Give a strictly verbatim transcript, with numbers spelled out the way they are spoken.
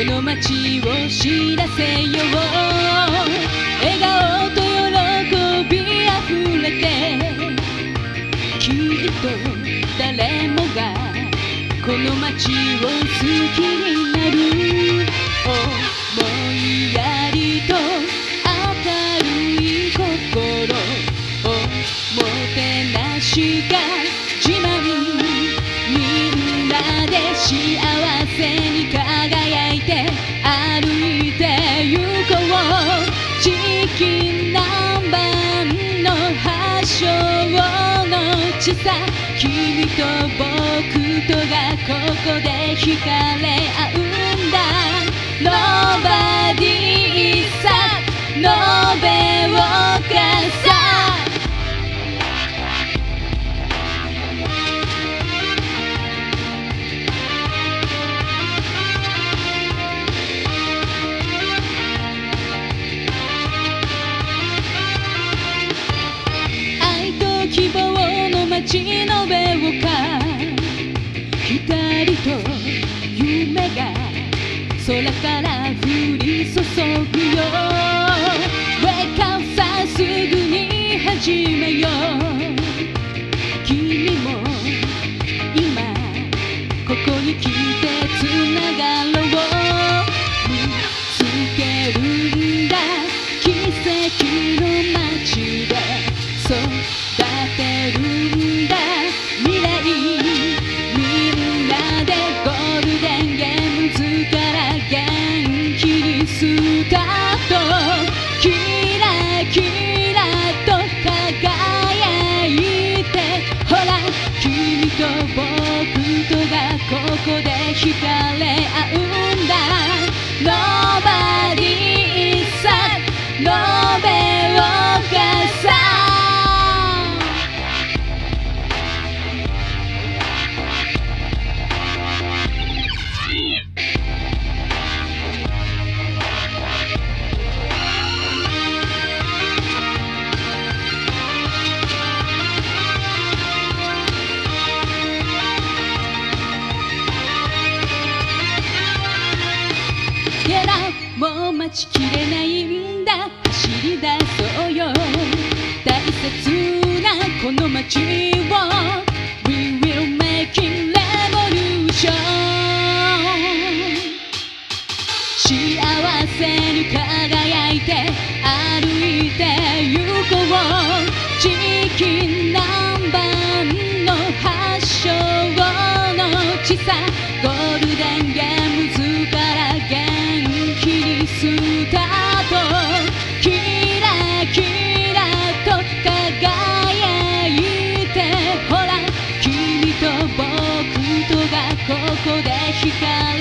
この街を知らせよう。笑顔と喜びあふれて、きっと誰もがこの街を好きになる。思いやりと明るい心をもてなしが自慢。みんなで幸せに輝いて歩いてゆこう。チキン南蛮の発祥の地さ。君と僕とがここで惹かれ合うんだ。Nobodyさ延べをかさ。愛と希望の街の上をか光と夢が空から降り注ぐよ。 Wake up さすぐに始めよう。君も今ここに来てつながろう。見つけるんだ奇跡の街で育てるんだ未来。みんなでゴールデンゲームズから元気にスタート。キラキラと輝いてほら、君と僕とがここで惹かれ合うんだ。Nobodyさ延べをかさ。もう待ちきれないんだ。走り出そうよ。大切なこの街を We will make it revolution。 幸せに輝いて歩いてゆこう。チキン南蛮の発祥の地さ。ゴールデンゲームズから元気にスタート。キラキラと輝いてほら、君と僕とがここで光